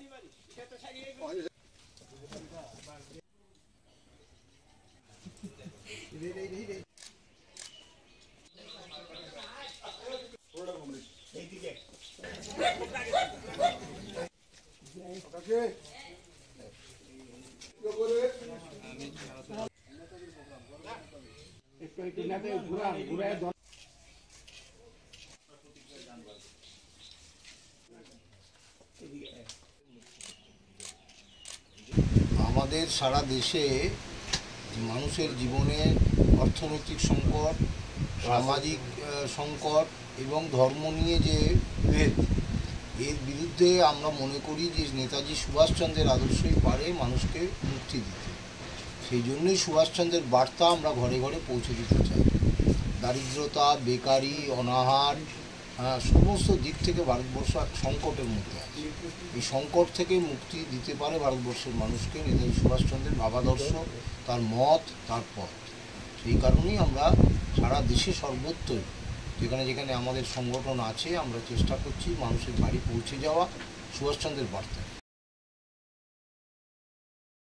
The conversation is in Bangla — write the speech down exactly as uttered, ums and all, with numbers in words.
আমাদের সারা দেশে মানুষের জীবনে অর্থনৈতিক সংকট, সামাজিক সংকট এবং ধর্ম নিয়ে যে ভেদ, এর বিরুদ্ধে আমরা মনে করি যে নেতাজি সুভাষচন্দ্রের আদর্শই পারে মানুষকে মুক্তি দিতে। সেই জন্যই সুভাষচন্দ্রের বার্তা আমরা ঘরে ঘরে পৌঁছে দিতে চাই। দারিদ্রতা, বেকারি, অনাহার, সমস্ত দিক থেকে ভারতবর্ষ সংকটের মধ্যে আছে। এই সংকট থেকে মুক্তি দিতে পারে ভারতবর্ষের মানুষকে নেতাজি সুভাষচন্দ্রের ভাবাদর্শ, তার মত, তার পথ। সেই কারণেই আমরা সারা দেশে সর্বত্রই যেখানে যেখানে আমাদের সংগঠন আছে আমরা চেষ্টা করছি মানুষের বাড়ি পৌঁছে যাওয়া সুভাষচন্দ্রের বার্তা।